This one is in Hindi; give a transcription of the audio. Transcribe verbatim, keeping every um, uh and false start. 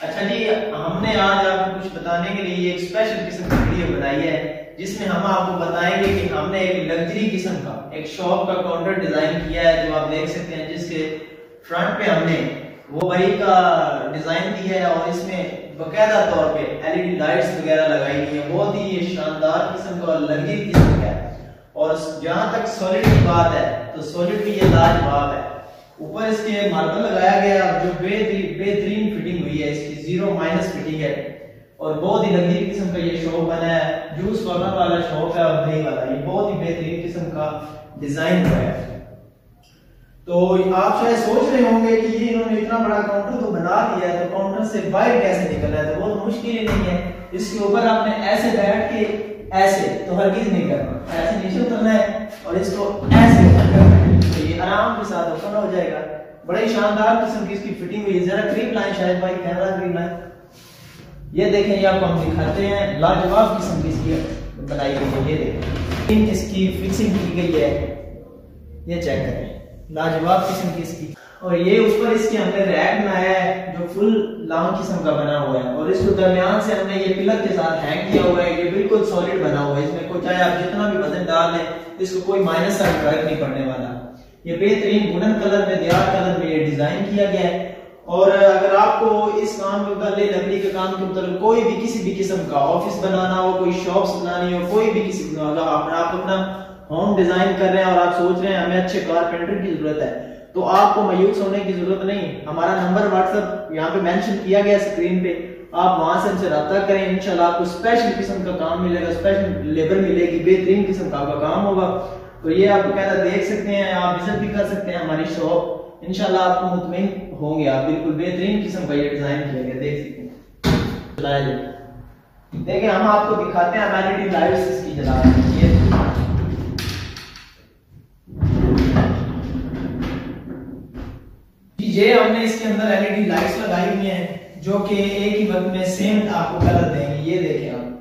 अच्छा जी, हमने आज आपको कुछ बताने के लिए एक स्पेशल किस्म की वीडियो बनाई है जिसमें हम आपको बताएंगे कि हमने एक लग्जरी किस्म का एक शॉप का काउंटर डिजाइन किया है, जो आप देख सकते हैं, जिसके फ्रंट पे हमने वो वही का डिजाइन दिया है और इसमें बकायदा तौर पे एलईडी लाइट्स वगैरह लगाई गई है। बहुत ही ये शानदार किस्म का और लग्जरी किस्म का है। और जहां तक सॉलिड की बात है तो सॉलिड भी ये लाजवाब है। ऊपर इसके मार्बल लगाया गया जो बेहतरीन बेहतरीन फिटिंग हुई है, इसकी जीरो माइनस फिटिंग है और बहुत ही लग्जरी किस्म का ये शॉप बना है। जूस कॉर्नर वाला शॉप है और दही वाला, ये बहुत ही बेहतरीन किस्म का डिजाइन हुआ है। तो आप शायद सोच रहे होंगे कि ये इन्होंने इतना बड़ा काउंटर तो बना दिया है, तो काउंटर से बाहर कैसे निकलना है? तो बहुत मुश्किल ही नहीं है। इसके ऊपर आपने ऐसे बैठ के ऐसे तो हरगिज नहीं करना, ऐसे नीचे उतरना है और इसको ऐसे करना है, तो ये आराम के साथ ओपन हो जाएगा। बड़े शानदार किस्म की इसकी फिटिंग हुई है। जरा करीब लाएं, शायद भाई कैमरा करीब लाएं। ये देखें, ये आपको हम दिखाते हैं, लाजवाब किस्म की इसकी बनाई गई है। ये देखें इसकी फिक्सिंग की गई है, ये चेक करें, लाजवाब किस्म की इसकी। और ये ऊपर इसके हमने रैक बनाया है जो फुल लॉन्ग किस्म का बना हुआ है और इसको दरमियान से हमने ये पिलर के साथ हैंग किया हुआ है। ये बिल्कुल सॉलिड बना हुआ है, इसमें कोई चाहे आप जितना भी वजन डाल लें इसको कोई माइनस का फर्क नहीं पड़ने वाला। ये बेहतरीन वुडन कलर में, दियार कलर में ये डिजाइन किया गया है। और अगर आपको इस काम के मतलब लकड़ी के काम के मतलब कोई भी किसी भी किस्म का ऑफिस बनाना हो, कोई शॉप्स बनानी हो, कोई भी किसी मतलब आप अपना होम डिजाइन कर रहे हैं और आप सोच रहे हैं हमें अच्छे कारपेंटर की जरूरत है, तो आपको मायूस होने की जरूरत नहीं। हमारा नंबर व्हाट्सएप यहाँ पे मेंशन किया गया स्क्रीन पे, आप वहां से हमसे रब्ता करें। इंशाल्लाह आपको स्पेशल किस्म का काम मिलेगा, स्पेशल लेबर मिलेगी, बेहतरीन किस्म का आपका काम होगा। तो ये आप बकायदा देख सकते हैं, आप विजिट भी कर सकते हैं हमारी शॉप। इंशाल्लाह आपको मुतमईन होंगे आप, बिल्कुल बेहतरीन किस्म का ये डिजाइन किया गया, देख सकते हैं। देखिए हम आपको दिखाते हैं एलईडी लाइट्स इसकी जला ये ये हमने इसके अंदर एलईडी लाइट्स लगाई हुई हैं जो कि एक ही वक्त में सेम आपको कलर देंगे। ये देखें आप,